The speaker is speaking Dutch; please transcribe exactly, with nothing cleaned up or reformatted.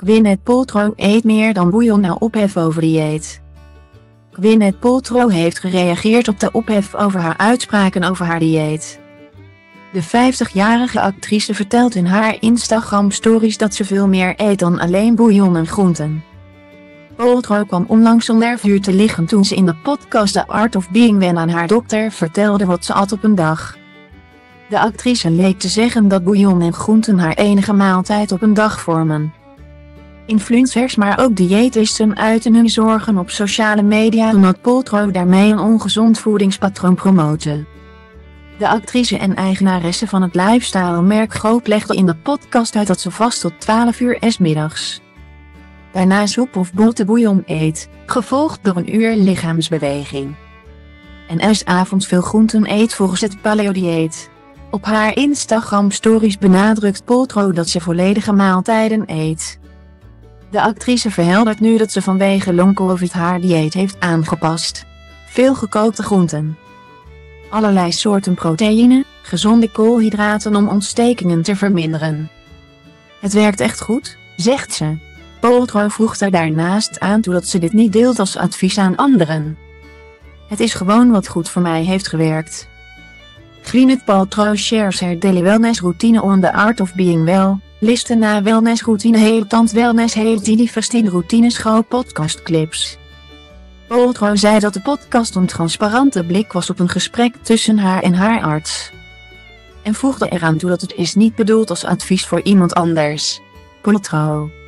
Gwyneth Paltrow eet meer dan bouillon na ophef over dieet. Gwyneth Paltrow heeft gereageerd op de ophef over haar uitspraken over haar dieet. De vijftigjarige actrice vertelt in haar Instagram-stories dat ze veel meer eet dan alleen bouillon en groenten. Paltrow kwam onlangs onder vuur te liggen toen ze in de podcast The Art of Being Well aan haar dokter vertelde wat ze at op een dag. De actrice leek te zeggen dat bouillon en groenten haar enige maaltijd op een dag vormen. Influencers maar ook diëtisten uiten hun zorgen op sociale media omdat Paltrow daarmee een ongezond voedingspatroon promote. De actrice en eigenaresse van het lifestyle-merk Goop legde in de podcast uit dat ze vast tot twaalf uur 's middags daarna soep of botte bouillon eet, gevolgd door een uur lichaamsbeweging. En 's avonds veel groenten eet volgens het paleo-dieet. Op haar Instagram-stories benadrukt Paltrow dat ze volledige maaltijden eet. De actrice verheldert nu dat ze vanwege long-covid haar dieet heeft aangepast. Veel gekookte groenten, allerlei soorten proteïne, gezonde koolhydraten om ontstekingen te verminderen. Het werkt echt goed, zegt ze. Paltrow voegt er daarnaast aan toe dat ze dit niet deelt als advies aan anderen. Het is gewoon wat goed voor mij heeft gewerkt. Gwyneth Paltrow shares her daily wellness routine on The Art of Being Well. Listen na wellness routine heeltand wellness healthy fasting routine schouw podcast clips. Paltrow zei dat de podcast een transparante blik was op een gesprek tussen haar en haar arts. En voegde eraan toe dat het is niet bedoeld als advies voor iemand anders. Paltrow.